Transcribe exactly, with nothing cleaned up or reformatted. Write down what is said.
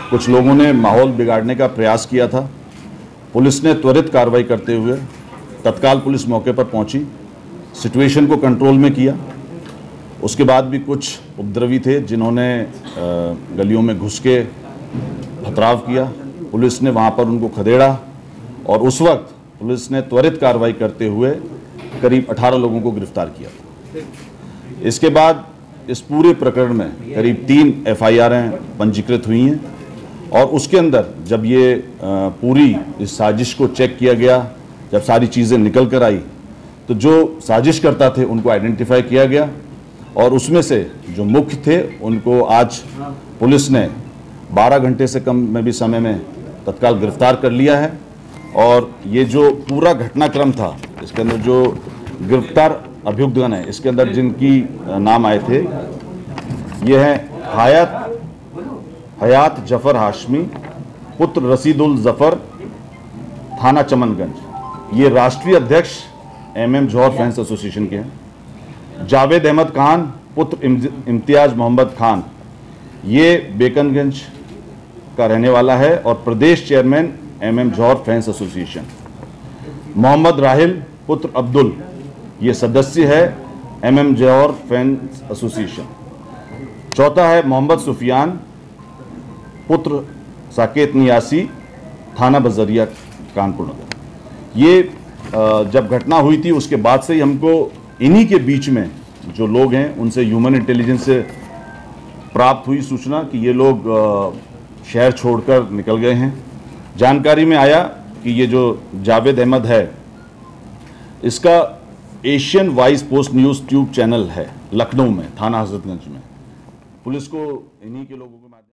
कुछ लोगों ने माहौल बिगाड़ने का प्रयास किया था। पुलिस ने त्वरित कार्रवाई करते हुए तत्काल पुलिस मौके पर पहुंची, सिचुएशन को कंट्रोल में किया। उसके बाद भी कुछ उपद्रवी थे जिन्होंने गलियों में घुस के पथराव किया। पुलिस ने वहां पर उनको खदेड़ा और उस वक्त पुलिस ने त्वरित कार्रवाई करते हुए करीब अठारह लोगों को गिरफ्तार किया। इसके बाद इस पूरे प्रकरण में करीब तीन एफ आई आर पंजीकृत हुई हैं और उसके अंदर जब ये पूरी इस साजिश को चेक किया गया, जब सारी चीज़ें निकल कर आई तो जो साजिश करता थे उनको आइडेंटिफाई किया गया और उसमें से जो मुख्य थे उनको आज पुलिस ने बारह घंटे से कम में भी समय में तत्काल गिरफ्तार कर लिया है। और ये जो पूरा घटनाक्रम था, इसके अंदर जो गिरफ्तार अभियुक्तगण है, इसके अंदर जिनकी नाम आए थे, ये हैं हयात हयात जफर हाशमी पुत्र रसीदुल जफर, थाना चमनगंज, ये राष्ट्रीय अध्यक्ष M M Jauhar fans association के हैं। जावेद अहमद खान पुत्र इम्तियाज मोहम्मद खान, ये बेकनगंज का रहने वाला है और प्रदेश chairman M M Jauhar fans association. Mohammad Rahil पुत्र अब्दुल, ये सदस्य है M M Jauhar fans association. चौथा है मोहम्मद सुफियान पुत्र साकेत नियासी, थाना बजरिया कानपुर नगर। ये जब घटना हुई थी उसके बाद से ही हमको इन्हीं के बीच में जो लोग हैं उनसे ह्यूमन इंटेलिजेंस से प्राप्त हुई सूचना कि ये लोग शहर छोड़कर निकल गए हैं। जानकारी में आया कि ये जो जावेद अहमद है, इसका Asian wise post news tube channel है लखनऊ में, थाना हजरतगंज में। पुलिस को इन्हीं के लोगों को